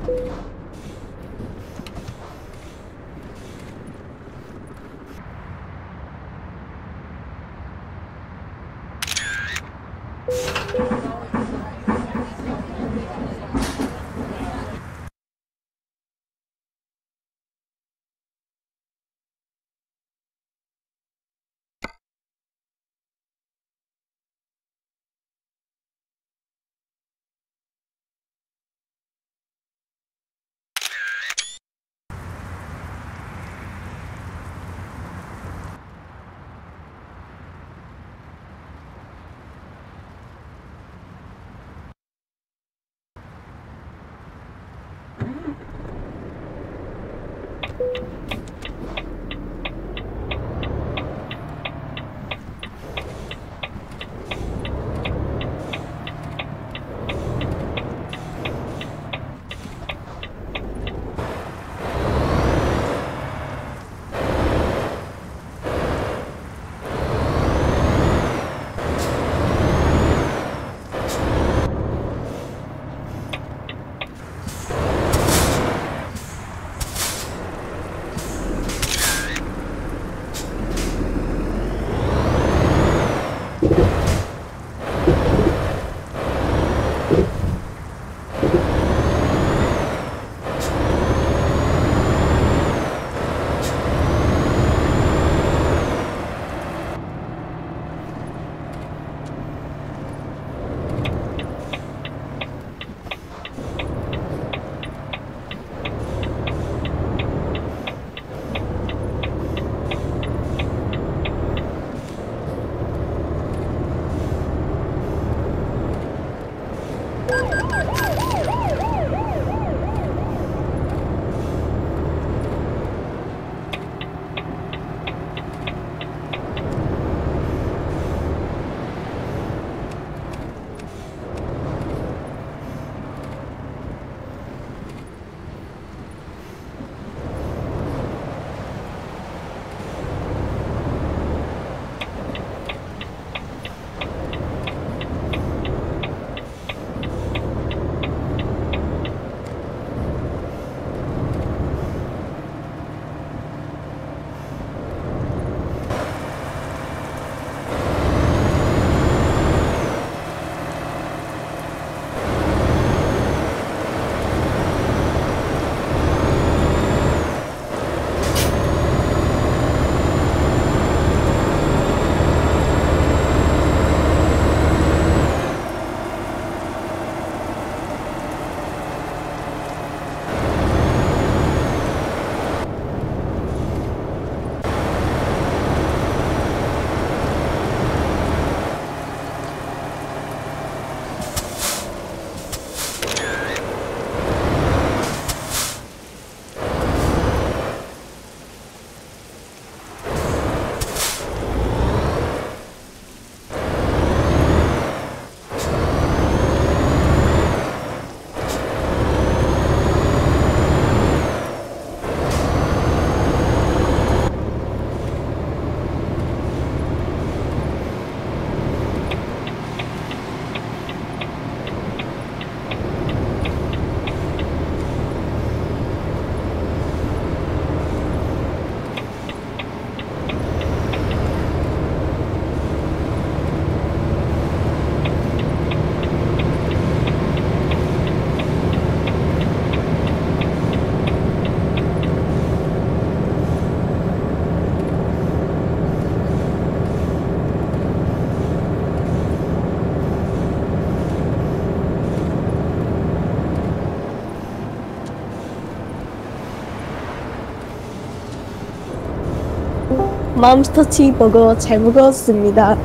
맘스터치 버거 잘 먹었습니다.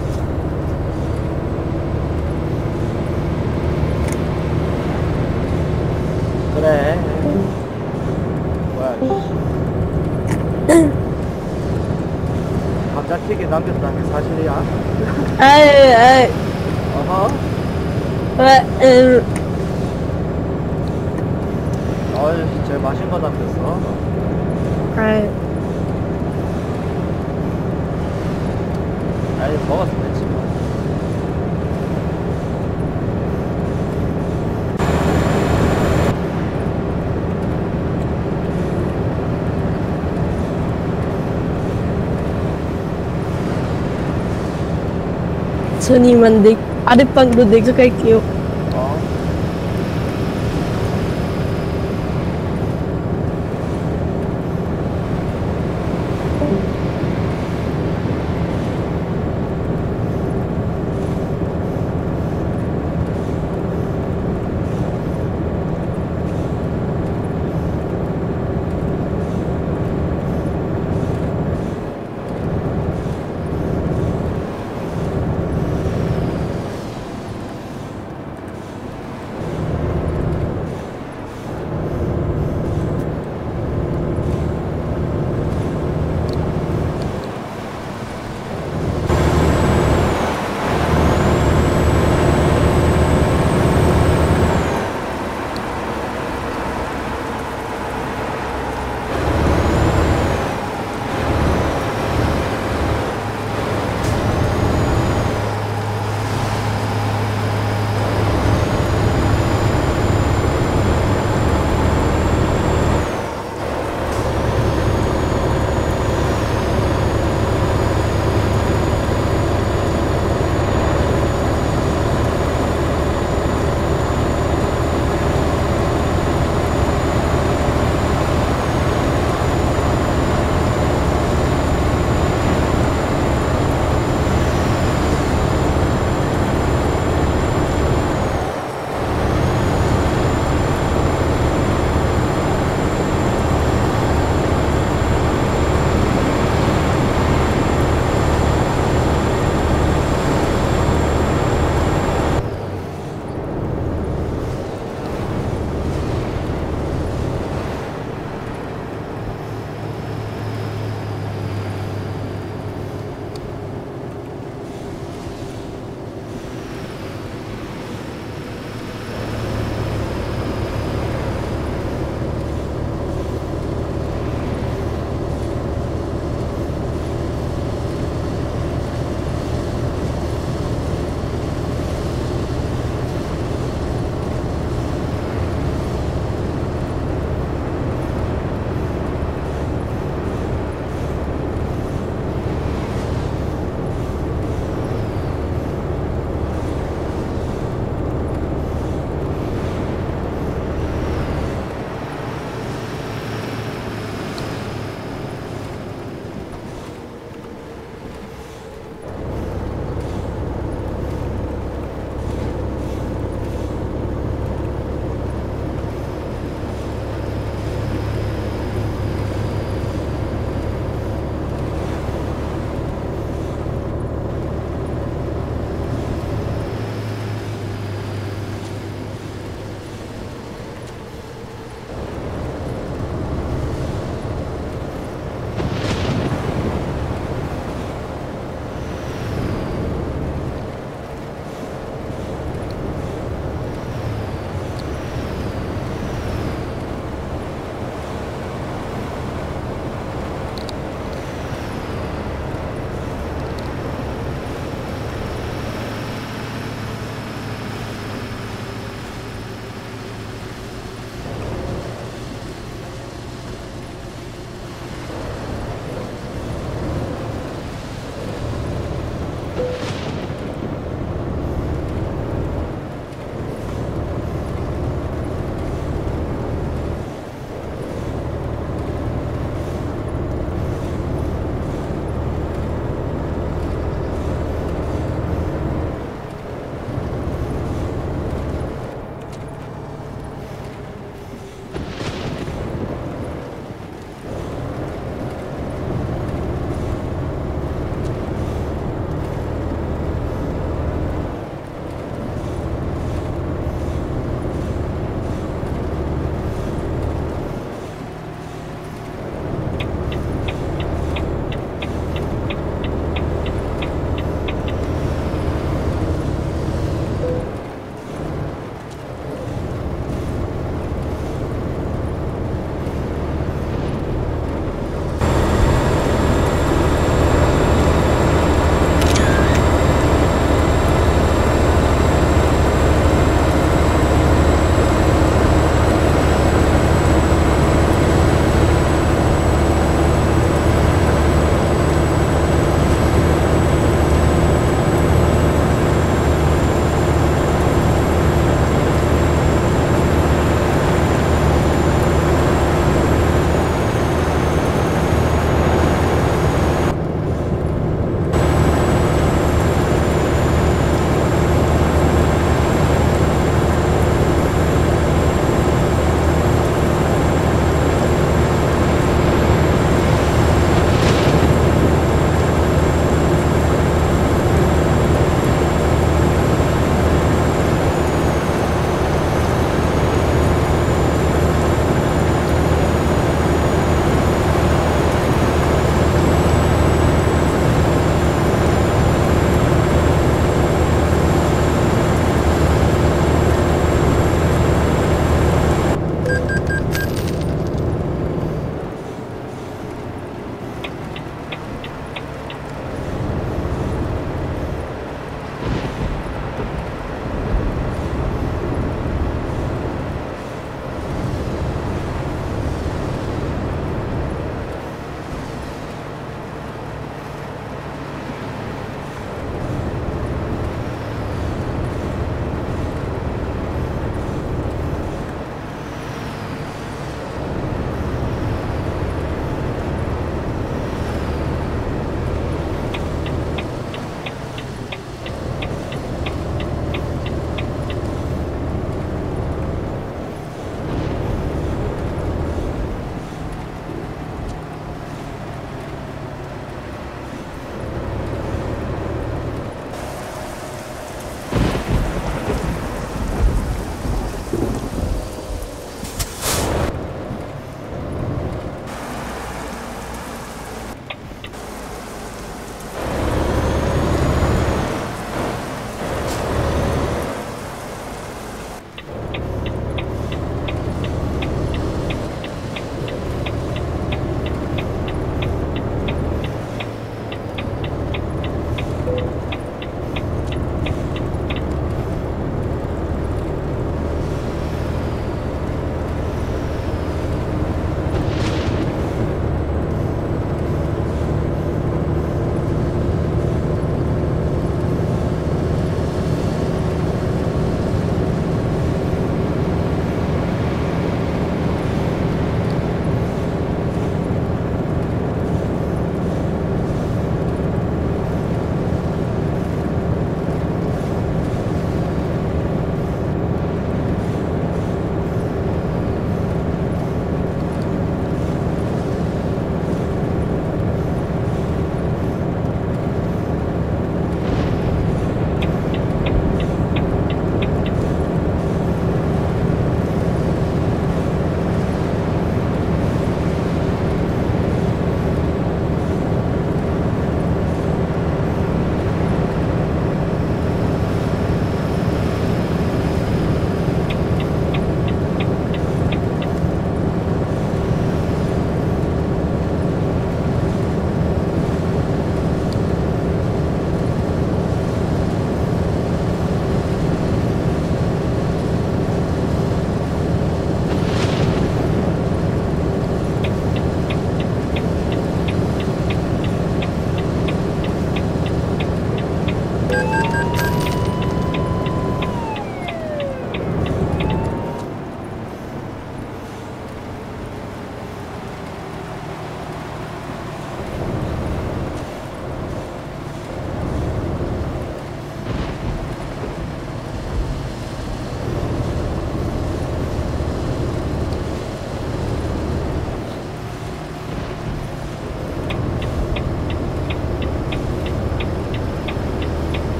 그래. 뭐야, 감자튀김 남겼다는 게 사실이야? 아이, 어허. 어이, 제일 맛있는 거 남겼어. 아이. 아니, 먹었으면 됐지. 전 이만 아랫방으로 내려갈게요. 어.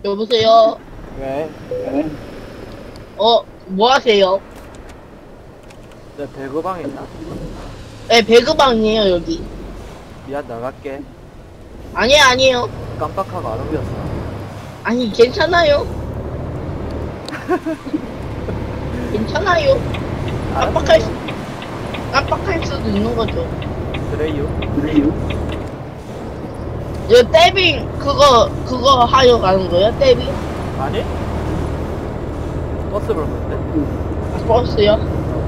여보세요? 왜? 뭐 하세요? 내 배그방 있나? 네, 배그방이에요, 여기. 미안, 나갈게. 아니에요. 깜빡하고 안 옮겼어. 아니, 괜찮아요. 괜찮아요. 깜빡할 수도 있는 거죠. 그래요? 이거 떼빙, 그거 하러 가는 거예요? 떼빙? 아니? 버스 볼 건데? 버스요?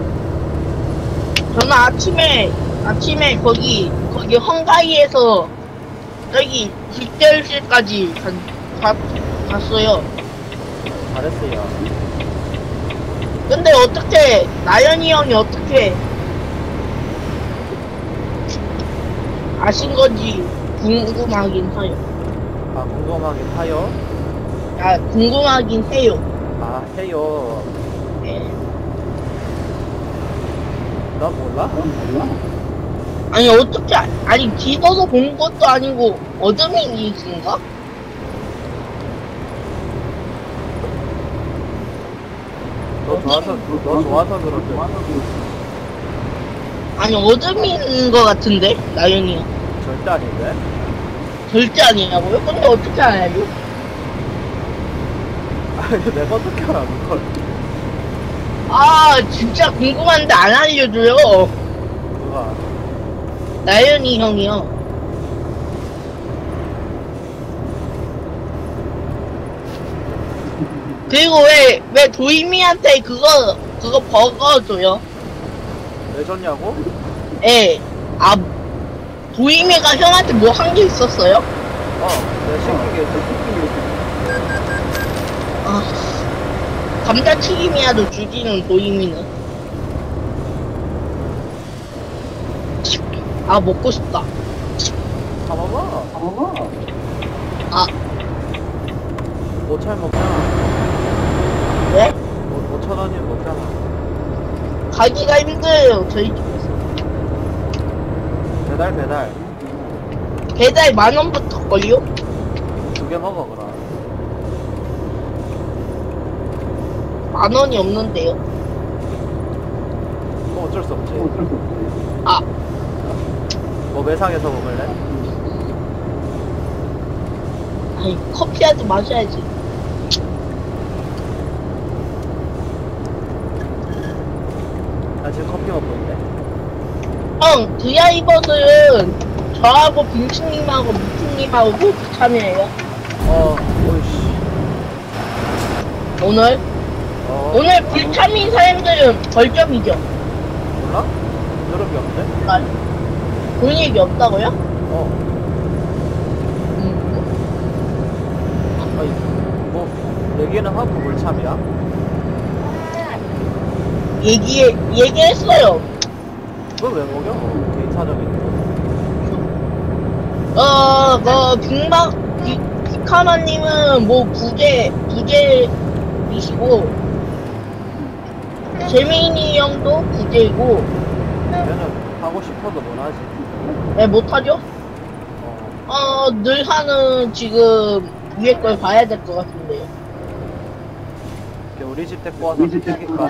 저는 아침에 거기 헝가이에서 저기 직결실까지 갔어요. 잘했어요. 근데 어떻게, 나연이 형이 어떻게 아신 건지 궁금하긴 해요. 아, 궁금하긴 하요? 아, 궁금하긴 해요. 아, 해요. 네. 나 몰라? 아니, 어떻게, 아니, 뒤져서 본 것도 아니고, 어드민이신가? 너 좋아서 그런데. 아니, 어드민인 것 같은데? 나연이 형. 절대 아닌데? 절대 아니냐고요? 근데 어떻게 알아요? 아니, 내가 어떻게 알아, 그걸. 아, 진짜 궁금한데 안 알려줘요. 누가? 나연이 형이요. 그리고 왜 도이미한테 그거 버거줘요? 왜 줬냐고? 예. 아, 도이미가 형한테 뭐 한 게 있었어요? 내가 시킨 게 있어. 아, 감자튀김이라도 주지는 도이미는. 아, 먹고 싶다. 가봐봐. 아, 모차에 먹잖아. 왜? 5,000원이면 먹잖아. 가기가 힘들어요, 저희 집에서. 배달. 배달 10,000원부터 걸려? 2개 먹어, 그럼. 10,000원이 없는데요. 그럼 어쩔 수 없지. 아, 뭐 매상에서 먹을래? 아니, 커피라도 마셔야지. 나 지금 커피 먹고 있네. 형, 드라이버들은 저하고 빈츠님하고 미트님하고 골프 참여해요. 오이씨. 오늘 불참인 사람들은 벌점이죠. 몰라? 여러 개 없네? 아, 그런 얘기 없다고요? 아니, 뭐, 얘기는 하고 뭘 참이야? 얘기했어요. 그걸 왜 먹여? 개인사적인 비카마님은 뭐 부재이시고, 재민이 형도 부재이고, 얘는 하고 싶어도 못 하지. 네, 못하죠? 늘 하는 지금 위에 걸 봐야 될 것 같은데요. 우리 집 데리고 와서 시킬까?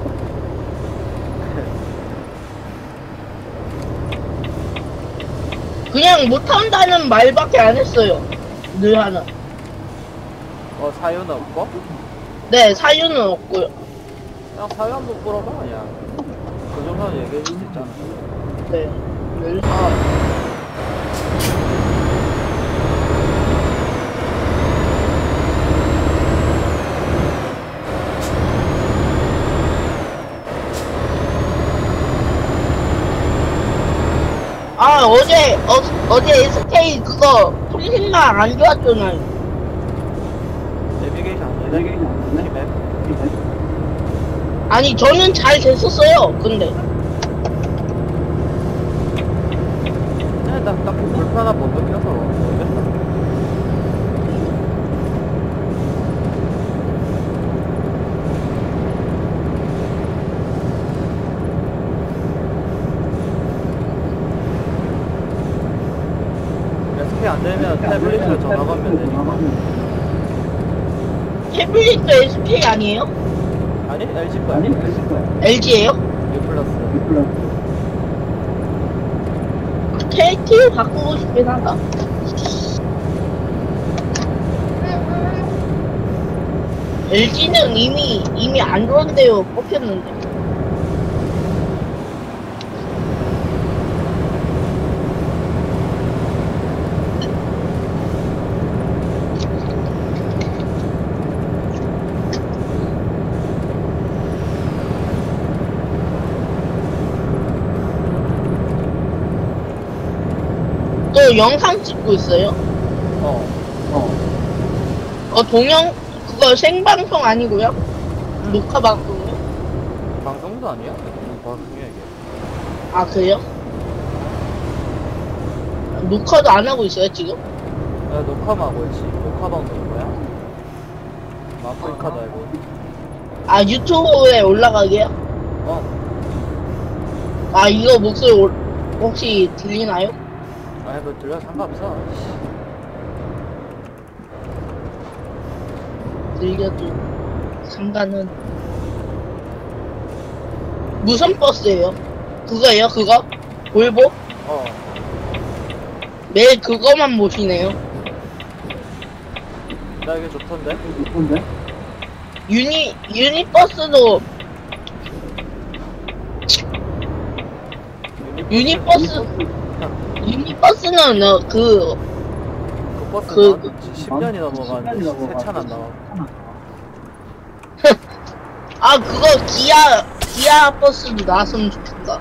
그냥 못한다는 말밖에 안 했어요. 늘 하는. 사유는 없고? 네, 사유는 없고요. 그냥 사유 한번 물어봐, 그냥. 그 정도는 얘기해 줄 수 있잖아. 네, 늘 하는. 아, 어제 SK 그거 통신망 안 좋았잖아요. 내비게이션, 맵. 아니, 저는 잘 됐었어요, 근데. 나 딱히 불편한 못 느껴서 모르겠다. SK 안 되면 태블릿으로 전화 걸면 되니까. 태블릿도 SK 아니에요? 아니 LG 거야. LG예요? U 플러스. KT 바꾸고 싶긴 하다. LG는 이미 안드로이드로 뽑혔는데. 또 영상 찍고 있어요? 동영 그거 생방송 아니고요? 녹화 방송이요? 방송도 아니야? 방송이야 이게. 아 그래요? 녹화도 안 하고 있어요 지금? 야 녹화만 하고 있지. 녹화 방송인 거야? 아프리카도 알고. 아 유튜브에 올라가게요? 아 이거 목소리 혹시 들리나요? 아니 뭐 들려 상관없어. 들려도 상관은 무슨 버스예요? 그거예요 그거? 볼보? 매일 그거만 모시네요. 나 이게 좋던데? 유니버스도 유니버스는 그 버스 그- 10년이 넘어가는데 세차는 안 나와. 아 그거 기아 버스도 나왔으면 좋겠다.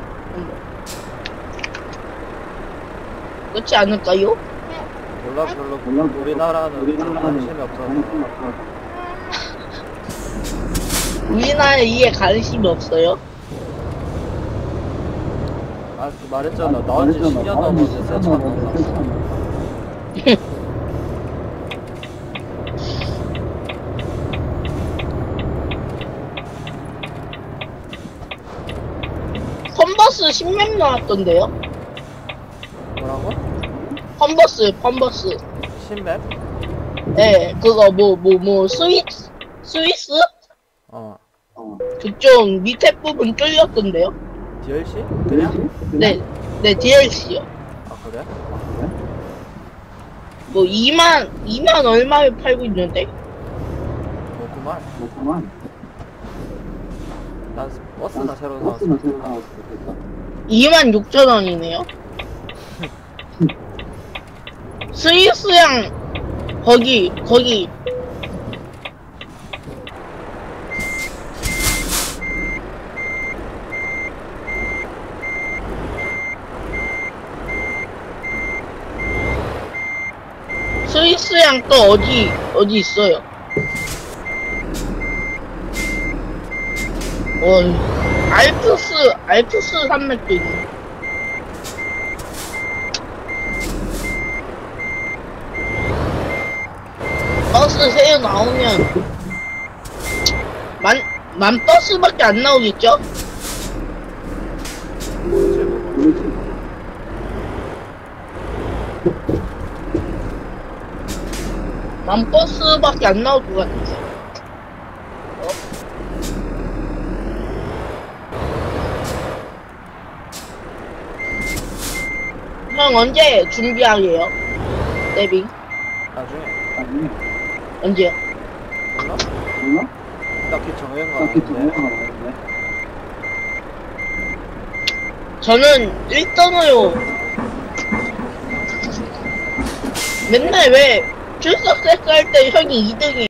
그렇지 않을까요? 몰라 별로 우리나라는 관심이 없어서. 우리나라에 이에 관심이 없어요. 아 말했잖아. 나온 지 10년 넘었는데 세차 안 나온다. 펀버스 10명 나왔던데요? 뭐라고? 펀버스. 신맵? 네, 그거 스위스? 그쪽 밑에 부분 뚫렸던데요? DLC? 그냥? 네, DLC요. 아 그래? 뭐 2만 얼마에 팔고 있는데? 뭐구만. 난 버스나 새로 나왔어. 26,000원이네요. 스위스양 거기 스위스양 또 어디 있어요? 알프스 산맥도 있네. 버스 새로 나오면 만 버스밖에 안 나오겠죠? 만 버스밖에 안 나올 것 같은데. 형 언제 준비하게요? 데뷔 나중에. 언제요? 몰라? 딱히 정해진 거 아닌데. 저는 1등으로 맨날 왜 출석 세트 할 때 형이 2등이